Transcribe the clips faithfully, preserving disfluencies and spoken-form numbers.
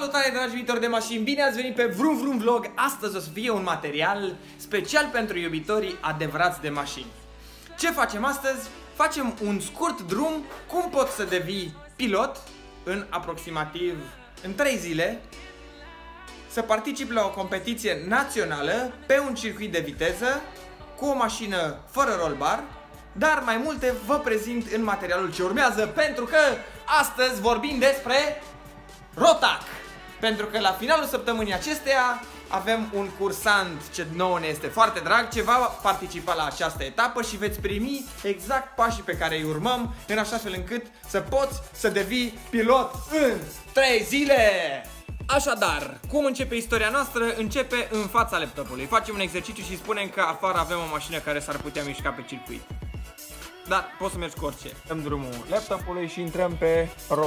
Salutare, dragi iubitori de mașini! Bine ați venit pe Vroom Vroom Vlog! Astăzi o să fie un material special pentru iubitorii adevărați de mașini. Ce facem astăzi? Facem un scurt drum cum poți să devii pilot în aproximativ în trei zile, să participi la o competiție națională pe un circuit de viteză cu o mașină fără roll bar, dar mai multe vă prezint în materialul ce urmează, pentru că astăzi vorbim despre Rotac. Pentru că la finalul săptămânii acesteia avem un cursant ce nouă ne este foarte drag, ce va participa la această etapă și veți primi exact pașii pe care îi urmăm, în așa fel încât să poți să devii pilot în trei zile. Așadar, cum începe istoria noastră? Începe în fața laptopului. Facem un exercițiu și spunem că afară avem o mașină care s-ar putea mișca pe circuit. Dar poți să mergi cu orice. Dăm drumul laptopului și intrăm pe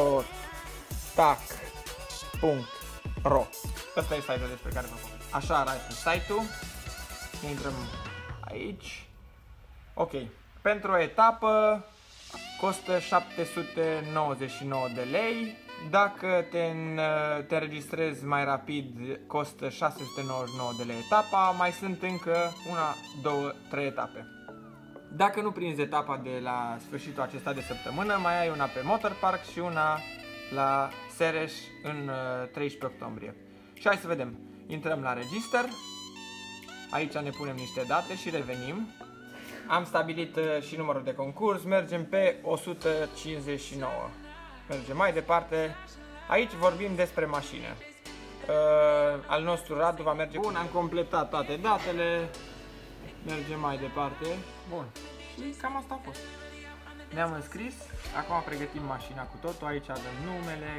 rotac punct ro. Ăsta e site-ul despre care vă povestesc. Așa arată site-ul. Intrăm aici. Ok. Pentru o etapă costă șapte sute nouăzeci și nouă de lei. Dacă te, te înregistrezi mai rapid, costă șase sute nouăzeci și nouă de lei etapa. Mai sunt încă una, două, trei etape. Dacă nu prinzi etapa de la sfârșitul acesta de săptămână, mai ai una pe Motor Park și una la Sereș în treisprezece octombrie. Și hai să vedem. Intrăm la register. Aici ne punem niște date și revenim. Am stabilit și numărul de concurs. Mergem pe o sută cincizeci și nouă. Mergem mai departe. Aici vorbim despre mașină. Uh, al nostru Radu va merge. Bun, am completat toate datele. Mergem mai departe. Bun. Și cam asta a fost. Ne-am înscris. Acum pregătim mașina cu totul. Aici avem numele,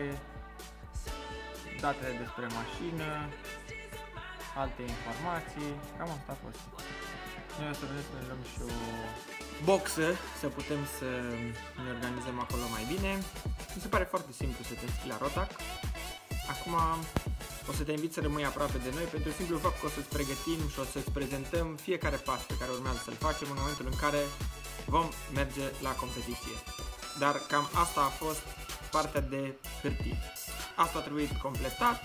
datele despre mașină, alte informații. Cam asta a fost. Noi o să vrem să ne luăm și o boxă, să putem să ne organizăm acolo mai bine. Mi se pare foarte simplu să te înscrii la Rotac. Acum o să te invit să rămâi aproape de noi pentru simplu fapt că o să-ți pregătim și o să-ți prezentăm fiecare pas pe care urmează să-l facem în momentul în care vom merge la competiție. Dar cam asta a fost partea de hârtii. Asta a trebuit completat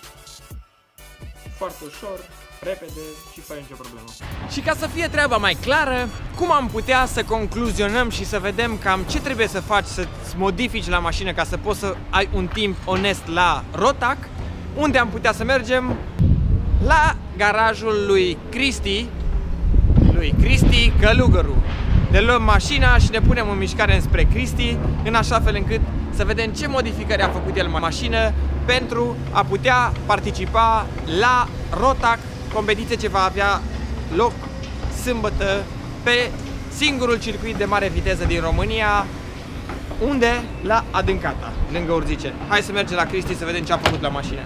foarte ușor, repede și fără nicio problemă. Și ca să fie treaba mai clară, cum am putea să concluzionăm și să vedem cam ce trebuie să faci să-ți modifici la mașină ca să poți să ai un timp onest la Rotac, unde am putea să mergem? La garajul lui Cristi, lui Cristi Călugăru. Ne luăm mașina și ne punem în mișcare înspre Cristi, în așa fel încât să vedem ce modificări a făcut el în mașină pentru a putea participa la Rotac, competiție ce va avea loc sâmbătă pe singurul circuit de mare viteză din România. Unde? La Adâncata, lângă Urziceni. Hai să mergem la Cristi să vedem ce a făcut la mașină.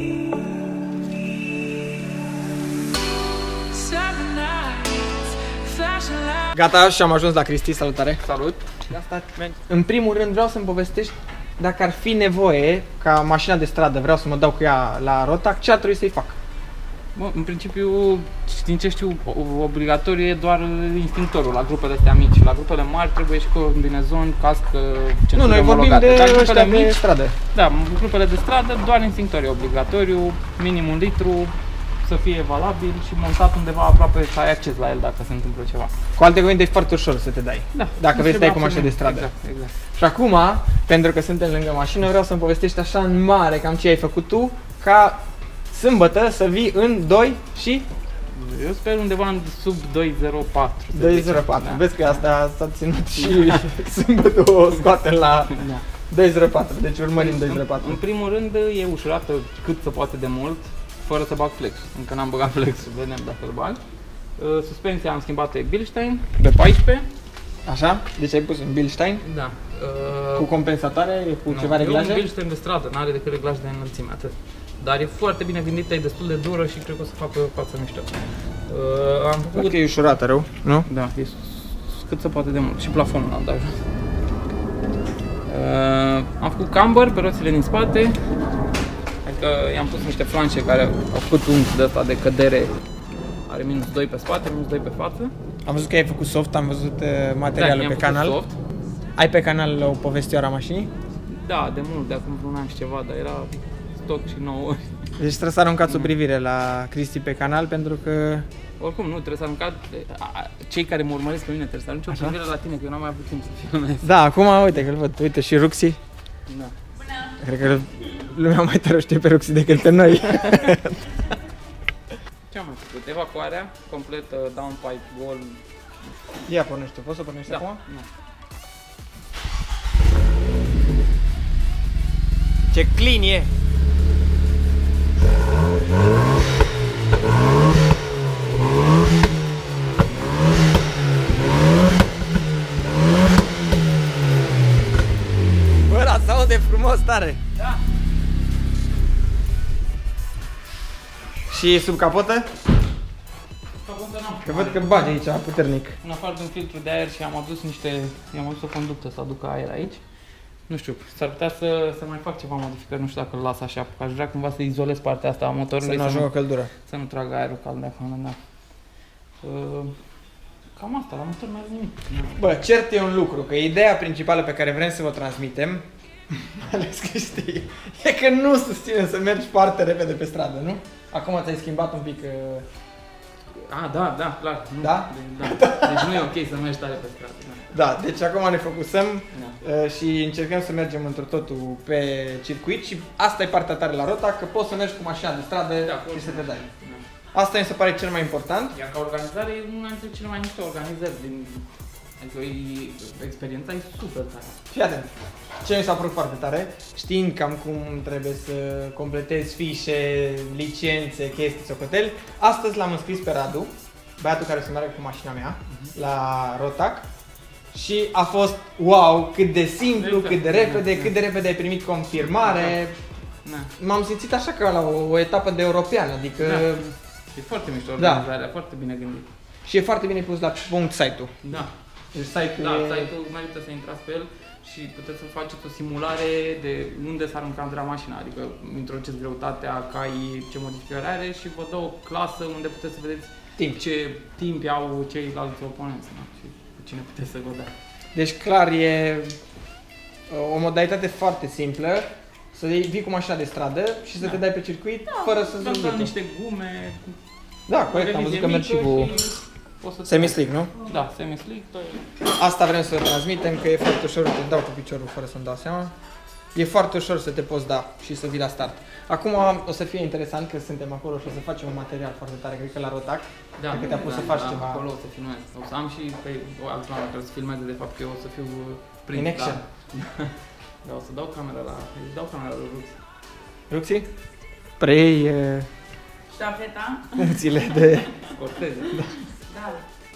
Gata, și am ajuns la Cristi, salutare! Salut! În primul rând vreau să-mi povestești dacă ar fi nevoie ca mașina de stradă, vreau să mă dau cu ea la Rotac, ce ar trebui să-i fac? Bă, în principiu, din ce știu, obligatoriu e doar instinctorul la grupele astea mici. La grupele mari trebuie și combinezon, cască, centuri. Nu, noi vorbim de ăștia de stradă. Da, grupele de stradă, doar instinctor e obligatoriu, minim un litru, să fie valabil și montat undeva aproape să ai acces la el dacă se întâmplă ceva. Cu alte cuvinte, e foarte ușor să te dai, da, dacă vrei să stai cu mașina de stradă. Exact, exact. Și acum, pentru că suntem lângă mașină, vreau să-mi povestești așa în mare cam ce ai făcut tu, ca sâmbătă să vii în doi și... Eu sper undeva în sub doi zero patru. doi zero patru, da. Vezi că asta s-a ținut și sâmbătă o scoatem la da. doi zero patru, deci urmărim doi zero patru. În, în primul rând e ușurată cât se poate de mult, fără să bag flex. Încă n-am băgat flexul, vedem dacă îl bag. Uh, suspensia am schimbat-o e Bilstein, pe paisprezece. Așa? Deci ai pus un Bilstein? Da. Uh, cu compensatoare, cu nu, ceva reglaje? E un Bilstein de stradă, n-are decât reglaj de înălțime, atât. Dar e foarte bine gândită, e destul de dură și cred că o să facă față mișto. Uh, am făcut... Că e ușurată rău, nu? Da, e cât se poate de mult. Și plafonul l-am dat. Uh, am făcut camber pe roțile din spate. Adică i-am pus niște flanșe care au făcut unghi de asta de cădere. Are minus doi pe spate, minus doi pe față. Am văzut că ai făcut soft, am văzut materialul da, pe canal. Soft. Ai pe canal o povestioară a mașinii? Da, de mult, de acum vreun an și ceva, dar era stoc și nouă ori. Deci trebuie să aruncați o privire la Cristi pe canal pentru că... Oricum, nu, trebuie să aruncați, cei care mă urmăresc pe mine trebuie să arunce o privire la tine, că eu n-am mai avut timp să filmez. Da, acum uite că-l văd, uite și Ruxi. Da. Cred că lumea mai tare știe pe Ruxi decât pe noi. Ce am mai făcut? Evacuarea completă, downpipe, gol. Ia pornește, poți să pornești Da. acum? Nu. Ce clean e! Bă, dar s-aude frumos tare! Da. Și sub capotă? Capotă n-am. Că văd că bagi aici puternic. În afară de un filtru de aer și am adus niște, i-am adus o conductă să aducă aer aici. Nu știu, s-ar putea să, să mai fac ceva modificări, nu știu dacă îl las așa, că aș vrea cumva să izolez partea asta a motorului, Să nu ajungă căldură. să nu tragă aerul cald de acolo, da. Uh, cam asta, la motor mai nimic. Bă, cert e un lucru, că ideea principală pe care vrem să vă transmitem, mai ales că știi, e că nu susținem să mergi foarte repede pe stradă, nu? Acum ți-ai schimbat un pic... Uh... Ah, da, da, clar. Nu, Da? De, da. Deci nu e ok să mergi tare pe stradă. Da. Da, deci acum ne focusăm Da. uh, și încercăm să mergem într totul pe circuit și asta e partea tare la Rota, că poți să mergi cu mașina de stradă Da, și să te dai. Da. Asta mi se pare cel mai important. Iar ca organizare e una dintre cele mai mișto organizări din... Adică e, experiența e super tare. Fii atent. Ce mi s-a părut foarte tare, știind cam cum trebuie să completezi fișe, licențe, chestii, socoteli, astăzi l-am înscris pe Radu, băiatul care se meargă cu mașina mea, uh-huh. la Rotac. Și a fost wow, cât de simplu, Exact. cât de repede, Da, cât de repede ai primit confirmare. Da. M-am simțit așa ca la o, o etapă de european, adică... Da. E foarte mișto Da. organizarea, foarte bine gândit. Și e foarte bine pus la punct site-ul. Da. Deci site-ul Da, e... site-ul merită să intrați pe el și puteți să faceți o simulare de unde s-ar încadra mașina, adică introduceți greutatea, caii, ce modificări are și vă dă o clasă unde puteți să vedeți Timp. ce timp au ceilalți oponenți, da? Și cu cine puteți să vă dea. Deci clar e o modalitate foarte simplă, să vii cu mașina de stradă și să Da. te dai pe circuit fără să Da, zâmbi. niște gume, Da, corect, am văzut că mergi și cu poți să te- semi-slick, nu? Da, semi-slick, tot e. Asta vrem să transmitem, că e foarte ușor, te dau cu piciorul fără să-mi dau seama. E foarte ușor să te poți da și să vii la start. Acum o să fie interesant că suntem acolo și o să facem un material foarte tare, cred că la Rotac. Da, Cred că te-a pus da, să faci da, ceva. acolo o să filmez. O să am și pe o altă oameni care să filmeze, de fapt, că eu o să fiu prins. In action. Da. Da, o să dau camera la... Îi dau camera lui Rux. Ruxi? Prei uh, Ștafeta? funcțiile de... Corteze. Da.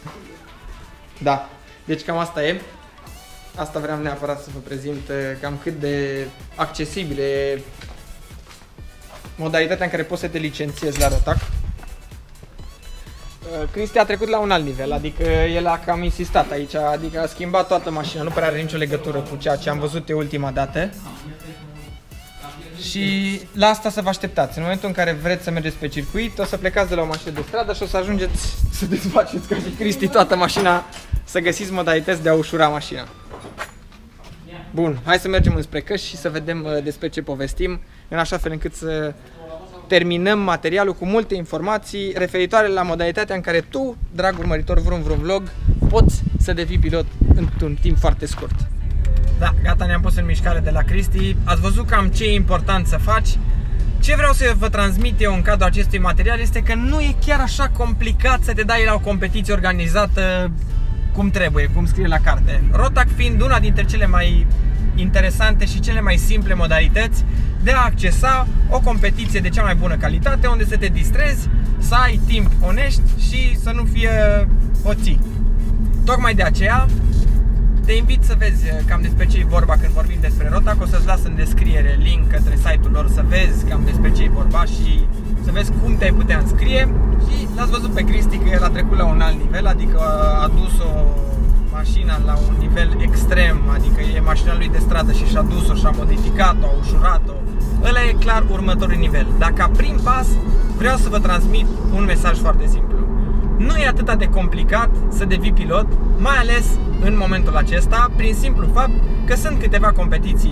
Da, deci cam asta e. Asta vreau neapărat să vă prezint, uh, cam cât de accesibile e modalitatea în care poți să te licențiezi la Rotac. Uh, Cristi a trecut la un alt nivel, adică el a cam insistat aici, adică a schimbat toată mașina, nu prea are nicio legătură cu ceea ce am văzut eu ultima dată. Și la asta să vă așteptați. În momentul în care vreți să mergeți pe circuit, o să plecați de la o mașină de stradă și o să ajungeți să desfaceți ca și Cristi toată mașina, să găsiți modalități de a ușura mașina. Bun, hai să mergem înspre căști și să vedem uh, despre ce povestim, în așa fel încât să terminăm materialul cu multe informații referitoare la modalitatea în care tu, drag urmăritor Vroom Vroom Vlog, poți să devii pilot într-un timp foarte scurt. Da, gata, ne-am pus în mișcare de la Cristi. Ați văzut cam ce e important să faci. Ce vreau să vă transmit eu în cadrul acestui material este că nu e chiar așa complicat să te dai la o competiție organizată cum trebuie, cum scrie la carte. Rotac fiind una dintre cele mai interesante și cele mai simple modalități de a accesa o competiție de cea mai bună calitate, unde să te distrezi, să ai timp onest și să nu fie hoții. Tocmai de aceea te invit să vezi cam despre ce e vorba când vorbim despre Rotac. O să-ți las în descriere link către site-ul lor să vezi cam despre ce e vorba și să vezi cum te-ai putea înscrie. Și l-ați văzut pe Cristi că el a trecut la un alt nivel, adică a dus-o mașina la un nivel extrem, adică e mașina lui de stradă și și-a dus-o, și-a modificat-o, a ușurat-o. Ăla e clar următorul nivel. Dar ca prim pas vreau să vă transmit un mesaj foarte simplu. Nu e atât de complicat să devii pilot, mai ales în momentul acesta, prin simplu fapt că sunt câteva competiții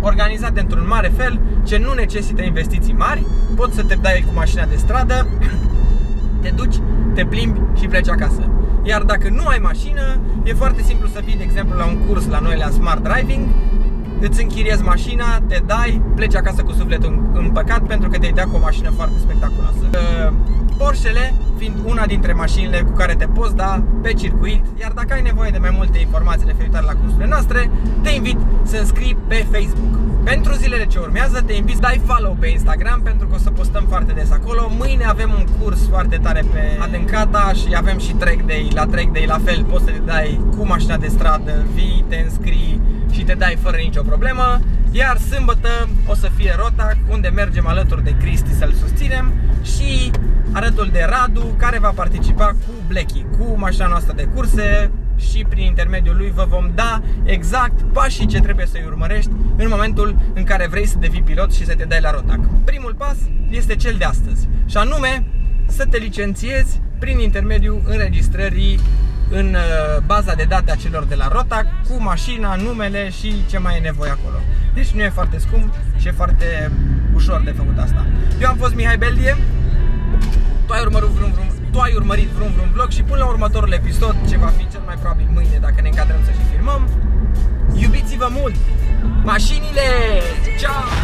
organizate într-un mare fel, ce nu necesită investiții mari. Poți să te dai cu mașina de stradă, te duci, te plimbi și pleci acasă. Iar dacă nu ai mașină, e foarte simplu să vii, de exemplu, la un curs la noi la Smart Driving, îți închiriezi mașina, te dai, pleci acasă cu sufletul împăcat pentru că te-ai dat cu o mașină foarte spectaculoasă. Porsche-le fiind una dintre mașinile cu care te poți da pe circuit, iar dacă ai nevoie de mai multe informații referitoare la cursurile noastre, te invit să înscrii pe Facebook. Pentru zilele ce urmează, te invit să dai follow pe Instagram pentru că o să postăm foarte des acolo. Mâine avem un curs foarte tare pe Adâncata și avem și track day. La track day la fel poți să te dai cu mașina de stradă, vii, te înscrii și te dai fără nicio problemă. Iar sâmbătă o să fie Rotac, unde mergem alături de Cristi să-l susținem și alături de Radu, care va participa cu Blacky, cu mașina noastră de curse, și prin intermediul lui vă vom da exact pașii ce trebuie să-i urmărești în momentul în care vrei să devii pilot și să te dai la Rotac. Primul pas este cel de astăzi, și anume să te licențiezi prin intermediul înregistrării în baza de date a celor de la Rotac, cu mașina, numele și ce mai e nevoie acolo. Deci nu e foarte scump și e foarte ușor de făcut asta. Eu am fost Mihai Beldie, tu ai urmărit Vrum Vrum, tu ai urmărit Vrum Vrum Vlog și până la următorul episod, ce va fi cel mai probabil mâine dacă ne încadrăm să și filmăm, iubiți-vă mult! Mașinile! Ciao!